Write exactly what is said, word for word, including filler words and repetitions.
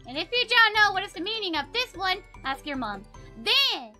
And if you don't know what is the meaning of this one, ask your mom. Then,